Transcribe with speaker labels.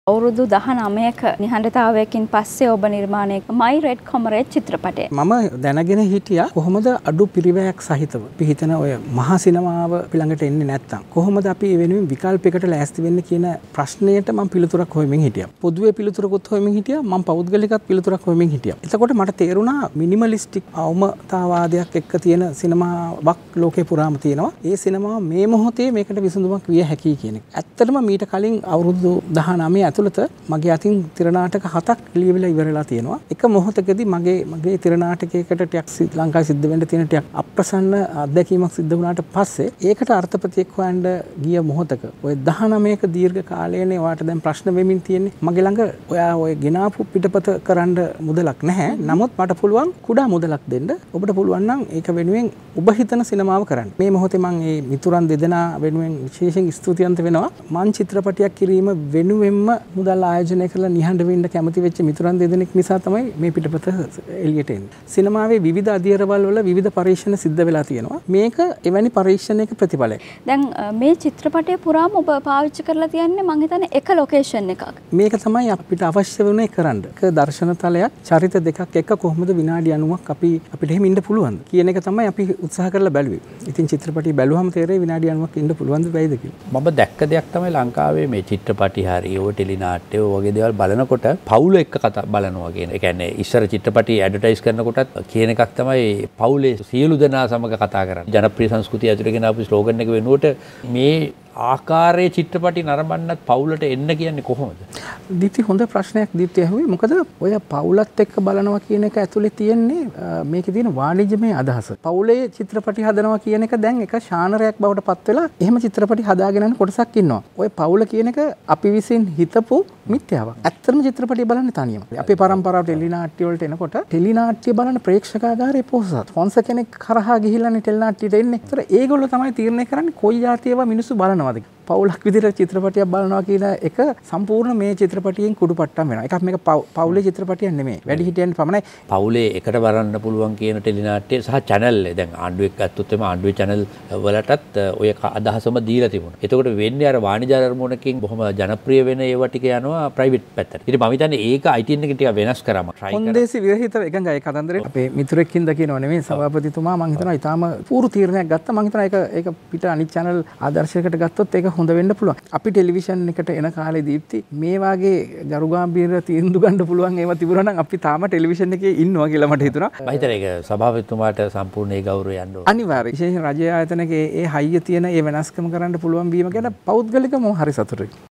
Speaker 1: අවුරුදු 19ක නිහඬතාවයකින් පස්සේ ඔබ නිර්මාණය My Red Comrade චිත්‍රපටය.
Speaker 2: මම දැනගෙන හිටියා කොහොමද අඩු පිරිවැයක් සහිතව අපි හිතන ඔය මහා සිනමාව ළඟට එන්නේ නැත්තම් කොහොමද අපි ඒ වෙනුවෙන් විකල්පයකට ලෑස්ති වෙන්නේ කියන ප්‍රශ්නයට මම පිළිතුරක් හොයමින් හිටියා. පොදුවේ පිළිතුරකුත් හොයමින් හිටියා. මම පෞද්ගලිකත් පිළිතුරක් හොයමින් හිටියා. එතකොට මට තේරුණා මිනිමලිස්ටික් අවමතාවාදයක් එක්ක තියෙන සිනමාවක් ලෝකේ පුරාම තියෙනවා. ඒ සිනමාව මේ මොහොතේ මේකට විසඳුමක් විය හැකියි කියන එක. ඇත්තටම මීට කලින් අවුරුදු 19 ඇතුළත මගේ අතින් තිරනාටක 7ක් ලියවිලා ඉවරලා තියෙනවා. එක මොහොතකදී මගේ තිරනාටකයකට ටිකක් ලංකාවේ සිද්ධ වෙන්න තියෙන ටිකක් අප්‍රසන්න අත්දැකීමක් සිද්ධ වුණාට පස්සේ ඒකට අර්ථපතියක් හොයන්න ගිය මොහොතක ඔය 19ක දීර්ඝ කාලයනේ ඔයාට දැන් ප්‍රශ්න වෙමින් තියෙන්නේ. මගේ ළඟ ඔයා ඔය ගෙනාපු පිටපත කරන්න මුදලක් නැහැ. නමුත් මට පුළුවන් කුඩා මුදලක් දෙන්න. ඔබට පුළුවන් නම් ඒක වෙනුවෙන් ඔබ හිතන සිනමාව කරන්න. මේ මොහොතේ මම මේ මිතුරන් දෙදෙනා වෙනුවෙන් විශේෂයෙන් ස්තුතිවන්ත වෙනවා. මං චිත්‍රපටයක් කිරීම වෙනුවෙන්ම මුදල් ආයෝජනය කරලා නිහඬ වෙන්න කැමති වෙච්ච මිතුරන් දෙදෙනෙක් නිසා තමයි මේ පිටපත එළියට එන්නේ. සිනමාවේ විවිධ අධ්‍යයනවල වල විවිධ පරීක්ෂණ සිද්ධ වෙලා තියෙනවා. මේක එවැනි පරීක්ෂණයක ප්‍රතිඵලයක්.
Speaker 1: දැන් මේ චිත්‍රපටය පුරාම ඔබ පාවිච්චි කරලා තියන්නේ මං හිතන්නේ එක ලොකේෂන් එකක්.
Speaker 2: මේක තමයි අපිට අවශ්‍ය වුණේ කරන්න. එක දර්ශන තලයක් චරිත දෙකක් එක කොහොමද විනාඩි 90ක් අපිට එහෙම ඉන්න පුළුවන්ද කියන එක තමයි අපි උත්සාහ කරලා බැලුවේ. ඉතින් චිත්‍රපටිය බැලුවම තේරෙයි විනාඩි 90ක් ඉන්න පුළුවන්ද බැයිද කියලා.
Speaker 3: මම දැක්ක දෙයක් තමයි ලංකාවේ මේ චිත්‍රපටි හරි ඔය ටෙලි නාට්‍ය වගේ දේවල් බලනකොට පවුල එක්ක කතා බලනවා කියන. ඒ කියන්නේ ඉස්සර චිත්‍රපටි ඇඩ්වර්ටයිස් කරනකොටත් කියන එකක් තමයි පවුලේ සියලු දෙනා සමග කතා කරන්නේ. ජනප්‍රිය සංස්කෘතිය ඇතුළේ ගෙන ආපු ස්ලෝගන් එක වෙනුවට මේ ආකාරයේ චිත්‍රපටි නරඹන්නත් පවුලට එන්න කියන්නේ කොහොමද?
Speaker 2: දීප්ති හොඳ ප්‍රශ්නයක් දීප්ති ඇහුවේ. මොකද ඔය පවුලත් එක්ක බලනවා කියන එක ඇතුලේ තියෙන්නේ මේකේ තියෙන වාණිජමය අදහස. පවුලේ චිත්‍රපටි හදනවා කියන එක දැන් එක ශානරයක් බවට පත් වෙලා එහෙම චිත්‍රපටි හදාගෙන යන කොටසක් ඉන්නවා. ඔය පවුල කියන එක අපි විසින් හිතපු මිත්‍යාවක්. ඇත්තටම චිත්‍රපටි බලන්නේ තනියම. අපේ පරම්පරාව ටෙලි නාට්‍ය වලට එනකොට ටෙලි නාට්‍ය බලන ප්‍රේක්ෂකාගාරයේ පොහොසත්. ස්පොන්සර් කෙනෙක් කරහා ගිහිල්ලානේ ටෙලි නාට්‍යයට එන්නේ. ඒතර ඒගොල්ලෝ තමයි තීරණය කරන්නේ කොයි જાතියව මිනිස්සු බලනවද. පවුලක් විදිහට චිත්‍රපටියක් බලනවා කියන එක සම්පූර්ණ මේ චිත්‍රපටියෙන් කුඩුපට්ටම් වෙනවා. එකක් මේක පවුලේ චිත්‍රපටියක් නෙමෙයි. වැඩිහිටියන් පමණයි.
Speaker 3: පවුලේ එකට බලන්න පුළුවන් කියන ටෙලි නාට්‍ය සහ channel දැන් ආණ්ඩුවෙක් ගත්තොත් එම ආණ්ඩුවේ channel වලටත් ඔය අදහසම දීලා තිබුණා. එතකොට වෙන්නේ අර වාණිජ අරමුණකින් බොහොම ජනප්‍රිය වෙන ඒවා ටික යනවා ප්‍රයිවට් පැත්තට. ඉතින් මම හිතන්නේ ඒක ITN එක ටික වෙනස් කරාම try කරා.
Speaker 2: කොන්දේසි විරහිතව එකඟයි ඒ කතන්දරේ. අපේ මිතුරෙක් හින්දා කියනවා නෙමෙයි සභාපතිතුමා මම හිතනවා ඊටාම පූර්ව තීරණයක් ගත්තා. මම හිතනවා ඒක පිට අනිත් channel ආදර්ශයකට ගත්තොත් ඒක හොඳ වෙන්න පුළුවන්. අපි ටෙලිවිෂන් එකට එන කාලේ දීප්ති මේ වාගේ ගරුගාම්භීර තීන්දුව ගන්න පුළුවන් ඒවා තිබුණා නම් අපි තාම ටෙලිවිෂන් එකේ ඉන්නවා කියලා මට හිතුණා.
Speaker 3: මම හිතන්නේ ඒක සභාපතිතුමාට සම්පූර්ණ ඒ ගෞරවය යන්න ඕන.
Speaker 2: අනිවාර්යයෙන් විශේෂයෙන් රජයේ ආයතනකේ ඒ හයිය තියෙන ඒ වෙනස්කම් කරන්න පුළුවන් වීම ගැන පෞද්ගලිකව මම හරි සතුටුයි.